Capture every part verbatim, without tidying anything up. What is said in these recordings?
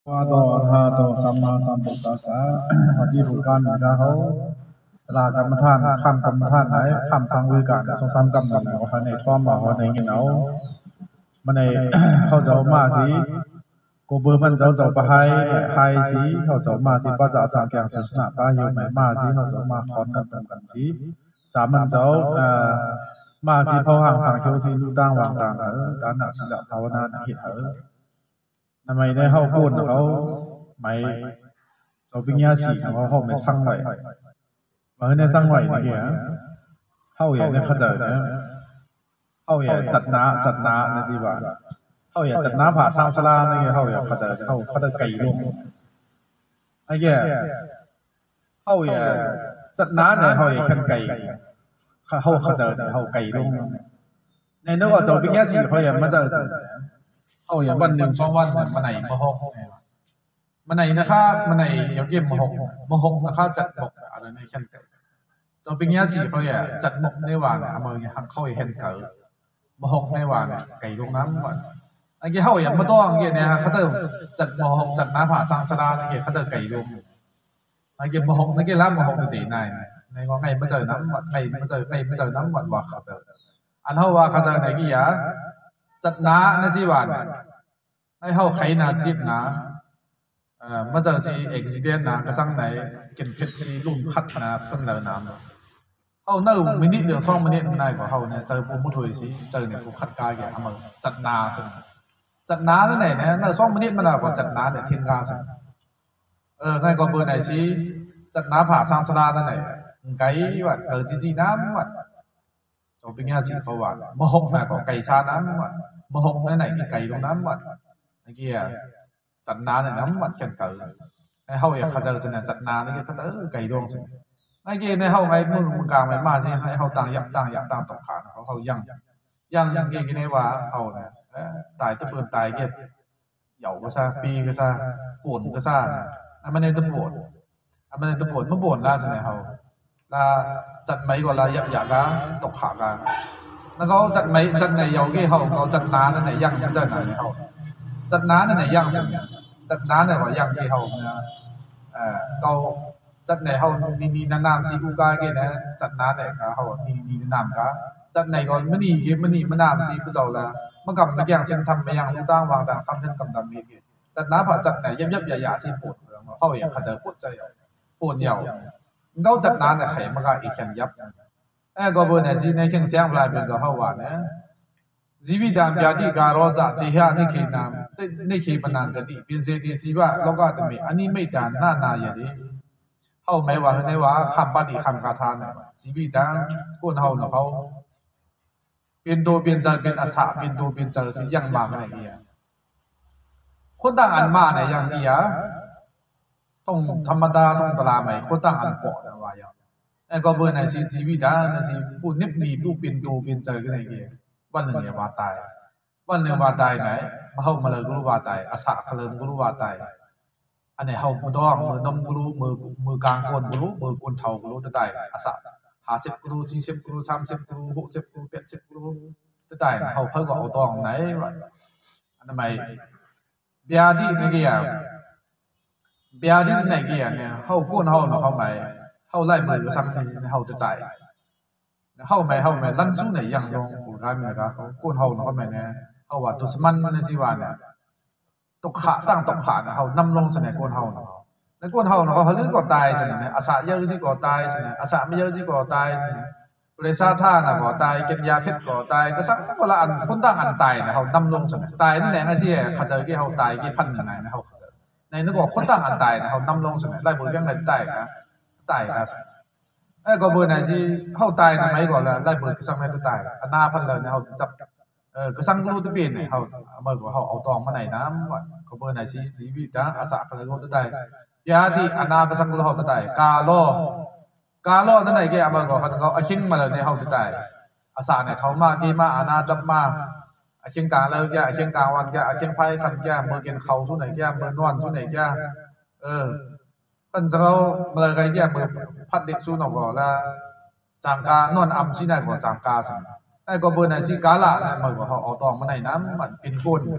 ว่าโตอะระหะโตสัมมาสัมพุทธัสสะปฏิรูปการเหมือนกันเขาตลาดกรรมฐานข้ามกรรมฐานไหนข้ามสังเวยการสองสามกรรมนั่นเขาในท่อมมาเขาในเงินเอามันในเขาจะมาสิกูเบอร์มันจะจะไปให้ให้สิเขาจะมาสิปัจจัยสังเกตสุสนาป้าอยู่ไหนมาสิเขาจะมาคอนกันตรงกันสิจามันจะเอ่อมาสิเขาห่างสังเกตสิดูตั้งวางต่างเออการหนักสิละภาวนาเหตุเออทำไมได้เข้าพูดเขาไม่เราเป็นยาสีเขาเขาไม่สั่งไหวมาในสั่งไหวนี่แกเข้าอย่างนี้เขาจะเนี่ยเข้าอย่างจัดน้าจัดน้านะสิบ่าเข้าอย่างจัดน้าผ่าสร้างสลานี่แกเข้าอย่างเขาจะเข้าเขาจะไก่ลงไอ้แกเข้าอย่างจัดน้าเนี่ยเข้าอย่างแค่ไก่เข้าเขาจะเข้าไก่ลงในนึกว่าจะเป็นยาสีเขาอย่างมันจะเอาอย่างวันหนึ่งสองวันมันไหนมาหกมันไหนนะครับมันไหนเดี๋ยวเก็บมาหกมาหกนะครับจัดหมกอะไรในขั้นเกิดจะเป็นยาสีเขาอย่างจัดหมกในวานเอามาอย่างหักเข้าอย่างเกิดมาหกในวานไก่ลงน้ำวันไอ้เกี่ยเขาอย่างมาต้องเกี่ยเนี่ยเขาเติมจัดมาหกจัดน้ำผ่าสังสารนี่เกี่ยเขาเติมไก่ลงไอ้เกี่ยมาหกไอ้เกี่ยล้ำมาหกตีนายในว่าไงมาเจอน้ำวัดไงมาเจอไงมาเจอน้ำวัดว่าเขาเจออันเขาว่าเขาเจอไหนกี่อย่างจัดน้าในสิวันให้เขาใครนาจีบนะเอ่อมาจากที่อุบิเหตุนะกระสังไหนเก็บเพชรที่ลุ่มคัดนะซึ่งเหล่าน้ำเขาเน่ามินิเดียวสองมินิมันได้กว่าเขาเนี่ยเจอผู้มุถอยสิเจอเนี่ยผู้คัดกายแกทำมาจัดนาสิจัดนาที่ไหนเนี่ยเน่าสองมินิมันได้กว่าจัดนาเนี่ยเทียนกาสิเออใครก็เบอร์ไหนสิจัดนาผ่าสร้างสลาที่ไหนไก่วัดเกิดจีจีน้ำวัดจบเป็นงานสิเขาวัดมหกนะก็ไก่ชาน้ำวัดมหกนั่นไหนที่ไก่ลงน้ำวัดไอ้เกี้ยจัดนาเนี่ยน้ำวัดเขียนเต๋อไอ้เขาอยากเขาจะจะเนี่ยจัดนาเนี่ยเขาเต๋อไก่ดวงสิไอ้เกี้ยในเขาไอ้มึงมึงกลางไอ้มาใช่ให้เขาต่างยับต่างยับต่างตกขาเขาเขายังยังยังเกี้ยกินไอ้ว่าเขาเนี่ยตายตะเปินตายเกี้ยเหย่าก็ซะปีก็ซะปวดก็ซะอันมันในตะปวดอันมันในตะปวดมันปวดล่าสิเนี่ยเขาล่าจัดไม่ก็ล่ายับยับกันตกขากันแล้วก็จัดไม่จัดในเหย่าเกี้ยเขาเขาจัดนานั่นไหนยังไม่จัดไหนเขาจัดน้าในไหนย่างจัดจัดน้าในว่าย่างที่เขาเนี่ยเอ่อเขาจัดในเขานี่นี่นานๆที่กูกาเกนะจัดน้าในก็เขานี่นี่นานๆก็จัดในก็มันนี่มันนี่มันนานที่ผู้เจ้าละมันกับมันย่างเส้นทำมันย่างรูตั้งวางต่างคำเส้นกำดำมีกี่จัดน้าผ่าจัดไหนยับยับยาหยาสิปวดเขาอย่างเขาจะปวดใจปวดเหนียวเขาจัดน้าในไข่มันก็อีกแข็งยับเออก็เบอร์ไหนสิในแข็งเสียงปลายเป็นตัวเขาว่าเนี่ยจีวิดามยาดีการอซาติฮะนิเคนามนิเคปนังกติเป็นเศรษฐีสิบะโลกาตมีอันนี้ไม่ตานนานาอย่างนี้เขาไม่ว่าในว่าคำปฏิคำคาถาเนี่ยจีวิดามคนเขาเนาะเขาเป็นตัวเป็นใจเป็นอาสาเป็นตัวเป็นใจสิยังมาไม่ได้เนี่ยคนต่างอันมาเนี่ยอย่างนี้อ่ะต้องธรรมดาต้องตลาดใหม่คนต่างอันปอดนะว่าอย่างไอ้ก็เบอร์ไหนสิจีวิดามเนี่ยสิผู้นิบหนีผู้เป็นตัวเป็นใจกันไหนเงี้ยวันหนึ่งเนี่ยว่าตายวันหนึ่งว่าตายไหนมาเข้ามาเลยก็รู้ว่าตายอาสาเคลิมก็รู้ว่าตายอันไหนเขามือต้องมือนมก็รู้มือมือกลางก้นก็รู้มือกลนเท้าก็รู้จะตายอาสาหาสิบก็รู้สี่สิบก็รู้สามสิบก็รู้หกสิบก็รู้แปดสิบก็รู้จะตายเขาเพิ่งก็เอาตองไหนอันนั้นไม่เบียดีนี่กี่อย่างเบียดีนี่กี่อย่างเนี่ยเขาก้นเขาเนาะเขาไม่เขาไล่มือก็ซ้ำที่เขาจะตายเขาไม่เขาไม่ลั่นสู้ไหนยังลงกูการเนี่ยครับก้นเขาเนาะเขาไม่เนี่ยเขาว่าตุสมันมันสิว่าเนี่ยตกขาตั้งตกขาเนี่ยเขานำลงเสน่ห์ก้นเขาเนาะในก้นเขาเนาะเขาเรื่องก่อตายเสน่ห์เนี่ยอาสาเยอะสิก่อตายเสน่ห์อาสาไม่เยอะสิก่อตายบริษัทท่าน่ะก่อตายเก็บยาเพชรก่อตายก็สักก็ละอันคนตั้งอันตายเนี่ยเขานำลงเสน่ห์ตายนั่นแหละไอ้ที่เขาเจอที่เขาตายกี่พันยังไงนะเขาเจอในนึกว่าคนตั้งอันตายเนี่ยเขานำลงเสน่ห์ไล่บุญยังไงตายนะตายนะไอ้ก็เบอร์ไหนสิเขาตายนะไม่ก่อนละไล่เบอร์ก็สังไม่ตายอันหน้าพันเลยเนี่ยเขาจับเออก็สังรู้ตัวเป็นเนี่ยเขาเมื่อก่อนเขาเอาตองมาไหนน้ำว่าก็เบอร์ไหนสิจีวิตาอาสาพันเลยก็ตายยาดีอันหน้าก็สังรู้เขาตายกาโลกาโลนั่นไหนแกเมื่อก่อนเขาเขาอาชิงมาเลยเนี่ยเขาตายอาสาเนี่ยเขามากี่มาอันหน้าจับมาอาชิงกลางเลยแกอาชิงกลางวันแกอาชิงไพ่ขันแกเมื่อกินเขาทุนไหนแกเมื่อนอนทุนไหนแกเออขันจะเขาเมื่อไงแกเมื่อพัดเด็กสู้หนอกก่อนละจางกานอนอ่ำที่ไหนก่อนจางกาสิไอ้ก็เบอร์ไหนสิกาละเนี่ยเมื่อก่อนเขาเอาตองมาไหนน้ำมันเป็นก้น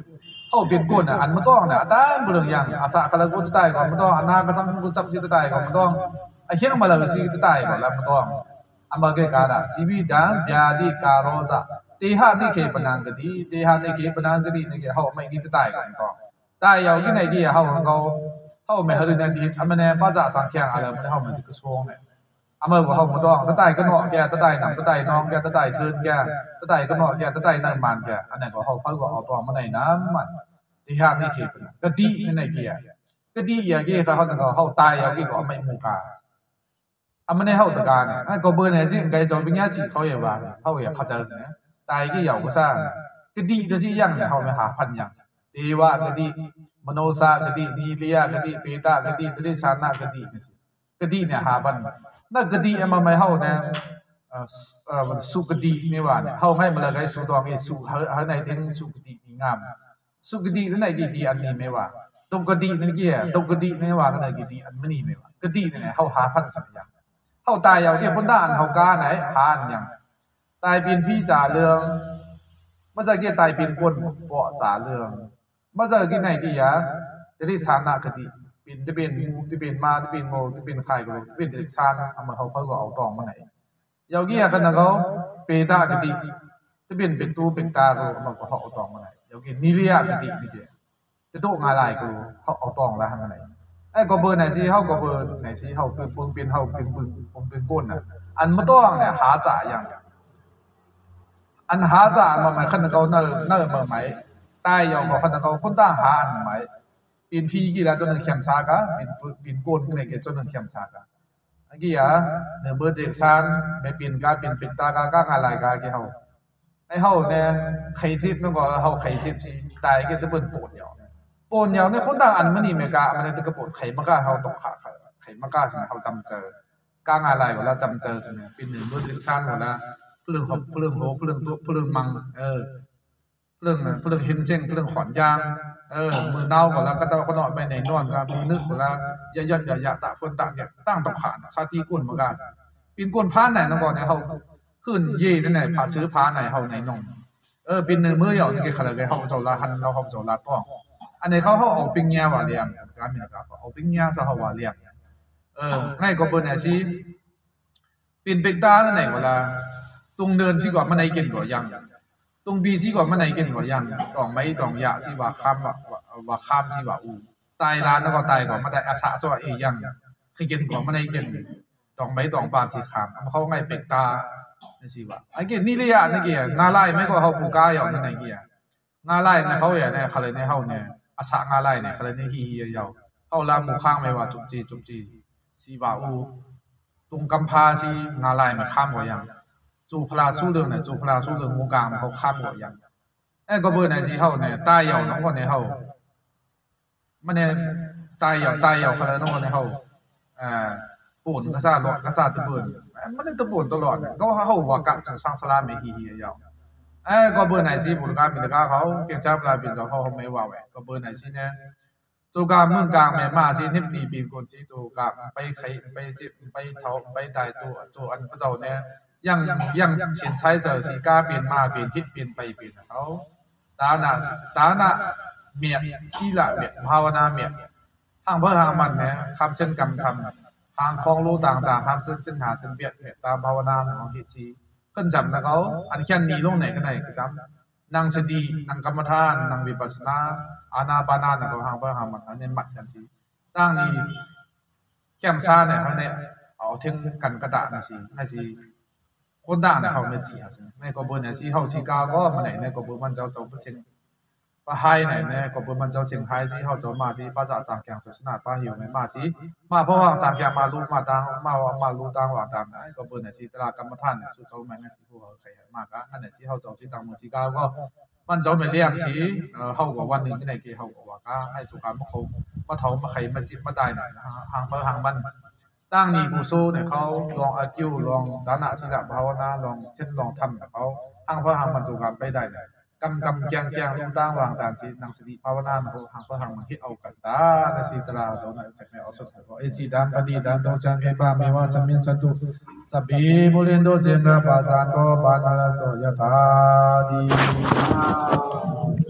เขาเป็นก้นอ่ะอันมันต้องเนี่ยตามบุรุษยังอาสาคลากุตตายก่อนมันต้องอนาคสังกุจับจิตตายก่อนมันต้องไอ้เชี่ยงมาเลยสิตตายก่อนแล้วมันต้องอันบางเกการะสีวิดังยาดีการโรซาเตหะนี่เคปนังกดีเตหะนี่เคปนังกดีนี่เขาไม่กินตายก่อนมันต้องตายยาวกินไหนกี่เขาเขาเขาไม่ฮารุนันดีอันมันเนี่ยภาษาสังเกตอะไรมันเขามันติดกระทรวงเนี่ยอันเมื่อเขามันต้องตายก็เนาะแกตายหนังตายน้องแกตายเชิญแกตายก็เนาะแกตายนั่งมันแกอันนี้ก็เขาเขาก็เอาตัวมันในน้ำมันที่ห้านี่คือก็ดีนั่นไงกี่อ่ะก็ดีอย่างกี่เขาเขาเขาตายอย่างกี่ก็ไม่มุกาอันมันในเขาตะการเนี่ยก็เบอร์เนี่ยสิไงจอมเป็นยาสีเขาอย่างว่าเขาอย่างเขาเจอเนี่ยตายกี่อย่างก็สร้างก็ดีก็สิยังเนี่ยเขาไม่หาพันอย่างเทวะก็ดีมโนสาก็ดีนีเลียก็ดีเปตาก็ดีตริสานะก็ดีก็ดีเนี่ยหาพันนั่นก็ดีมันไม่เขาเนี่ยสุกดีนี่ว่าเนี่ยเขาให้มาเลยสุตัวนี้สุเขาเขาในถึงสุกดีงามสุกดีนั่นไหนดีดีอันนี้ไม่ว่าตรงกดีนั่นกี่ตรงกดีนี่ว่ากันไหนกดีอันไม่นี่ไม่ว่ากดีเนี่ยเขาหาพันสักอย่างเขาตายอย่างเกี่ยคนด้านเขาก้าไหนหาอันอย่างตายเป็นพี่จ่าเรื่องมาจากกี่ตายเป็นคนเปาะจ่าเรื่องมาจากกี่ไหนกี่อย่างจะได้ชนะกดีเป็นจะเป็นจะเป็นมาจะเป็นโมจะเป็นใครก็เป็นเด็กชานะเอามาเขาเขาก็เอาตองมาไหนอย่างกี่กันนะเขาเปตากดีจะเป็นเป็นตู้เป็นตาก็เอามาเขาเอาตองมาไหนอย่างกี่นิเลียกดีนี่เดียจะต้องอะไรก็เขาเอาตองแล้วทำอะไรไอ้ก็เบอร์ไหนสิเขาก็เบอร์ไหนสิเขาเป็นปึงเป็นเขาเป็นปึงผมเป็นก้นอ่ะอันไม่ต้องเนี่ยหาจ่าอย่างอันหาจ่ามาหมายขั้นเขาเนิ่เนิ่มาหมายใต้ยองก็ขั้นเขาคนต่างหาอันหมายเป็นพี่กี่แล้วจนถึงเข้มซากะเป็นเป็นก้นก็เลยเกิดจนถึงเข้มซากะอันกี่อ่ะเนื้อเบอร์เด็กซานไม่เป็นการเป็นเป็นตากาก้างอะไรกันกี่เขาไอ้เขาเนี่ยไข่จิบมันก็เขาไข่จิบสิตายก็จะเป็นปวดยาวปวดยาวเนี่ยคนต่างอันมันนี่เมกามันจะกระปวดไข่มากาเขาตกขาไข่มากาใช่ไหมเขาจำเจอก้างอะไรก็แล้วจำเจอใช่ไหมเป็นหนึ่งเบอร์เด็กซานหมดแล้วเรื่องเขาเรื่องโหเรื่องตัวเรื่องมังเออเรื่องเรื่องเฮนเซ่งเรื่องขอนยางเออมือเน่าก็แล้วก็ต้องก็นอนไปไหนนอนกันมือนึกก็แล้วยะยะยะยะตะคนต่างเนี่ยตั้งตกขาซาตีกุนเหมือนกันปีนกุนผ้าไหนน้องก่อนเนี่ยเขาขึ้นเย่นั่นไหนผ้าซื้อผ้าไหนเขาไหนนองเออเป็นหนึ่งมือเหยานี่ก็ขนาดเลยเขาจะลาหันเราเขาจะลาต้องอันนี้เขาเขาเอาปิ้งแง่ว่าเลี้ยงการมีนะครับเอาปิ้งแง่ซะเขาว่าเลี้ยงเออง่ายก็เบอร์ไหนสิปีนเป็กตานั่นไหนก็ละตรงเดินสิกว่ามันไหนกินกว่ายังตรงบีสิกว่ามันไหนกินกว่ายังต้องไม่ต้องยะสิว่าข้ามว่าว่าข้ามสิว่าอูตายร้านแล้วก็ตายก่อนมาได้อาสาสวะเอยังคือกินกว่ามันไหนกินต้องไม่ต้องปามสิข้ามเขาง่ายเป็กตานี่สิว่าไอ้เกี่ยนี่เลยอ่ะนี่เกี่ยงาไล่ไม่ก็เขาปูก้าอย่างนั่นไหนเกี่ยงาไล่เนี่ยเขาอย่างเนี่ยเขาเลยเนี่ยเขาเนี่ยอาสางาไล่เนี่ยเขาเลยเนี่ยฮีฮียาวเขาลาหมู่ข้างไม่ว่าจุบจีจุบจีสิว่าอูตรงกำพาสิงาไล่มันข้ามกว่ายังจูพลาสู้เรื่องเนี่ยจูพลาสู้เรื่องวงการเขาข้ามกว่ายังไอ้ก็เบอร์ไหนสิเขาเนี่ยตายยาวน้องคนเนี่ยเขามันเนี่ยตายยาวตายยาวเขาเลยน้องคนเนี่ยเขาอ่าปุ่นกระซ่าหลอดกระซ่าตะเบิร์นมันได้ตะปุ่นตลอดก็เขาว่ากับสร้างสลามไม่ฮีฮียาวไอ้ก็เบอร์ไหนสิบุญการมีแต่ก้าเขาเกี่ยงจับลายเป็นเจ้าเขาเขาไม่ว่าแหวกก็เบอร์ไหนสิเนี่ยจูการเมืองกลางแม่มาสินิบดีปีนคนสิจูการไปไขไปจิบไปเท้าไปตายตัวจูอันพระเจ้าเนี่ยยังยังเฉียนใช้เจอสิก้าเปลี่ยนมาเปลี่ยนคิดเปลี่ยนไปเปลี่ยนเขาตาหน้าตาหน้าเมียชีละเมียภาวนาเมียทางเพื่อทางมันเนี่ยคำเช่นกำคำทางคลองรู้ต่างๆคำเช่นเส้นหาเส้นเบียดเมียตาภาวนาของฮิตชีขึ้นจำนะเขาอันแค่นี้ลงไหนก็ไหนก็จำนางสตินางกรรมฐานนางวิปัสสนาอานาปานาเนี่ยเขาทางเพื่อทางมันอันนี้มัดกันสิตั้งนี้แก้มซาเนี่ยเขาเนี่ยเอาทิ้งกันกระดาษนะสิให้สิคนด่างเนี่ยเขาไม่จีอ่ะในกบฏเนี่ยสิเขาชิกาก็มาไหนในกบฏมันเจ้าเจ้าเปอร์เซ็นต์ป้าไฮไหนเนี่ยกบฏมันเจ้าเชียงไฮสิเขาเจ้ามาสิภาษาสังเกตสุดนาป้าหิวเนี่ยมาสิมาเพราะว่าสังเกตมาลูมาตังมามาลูตังว่าตามนะกบฏเนี่ยสิตลาดกรรมฐานเนี่ยสุดเจ้าแม่เนี่ยสิพวกเขาใครมากอ่ะอันเนี่ยสิเขาเจ้าสิตังมือชิกาก็มันเจ้าไม่เลี้ยงสิเออเขาก็วันหนึ่งที่ไหนกี่เขาก็ว่าก็ให้สุการมาเขามาเถามาไข่มาจิบมาตายเนี่ยห่างเพื่อห่างมันตั้งนี่กูโซ่เนี่ยเขาลองอาจิวลองดานะศิลปภาวนาลองเช่นลองทำเขาห่างเพื่อห่างมันสุการไปได้เนี่ยกำกำแกงแกงลงตั้งวางตามสินังสติภาวนาเขาห่างเพื่อห่างมันที่เอากันตาในสิตราเจ้าหน่อยแต่ไม่เอาสุดเขาเอสิดานปฏิดานโตจังเฮบาเมวะสมินสัตุสัพพิบุเรนโดเซนะปะจานโตปานาลโสยถาดี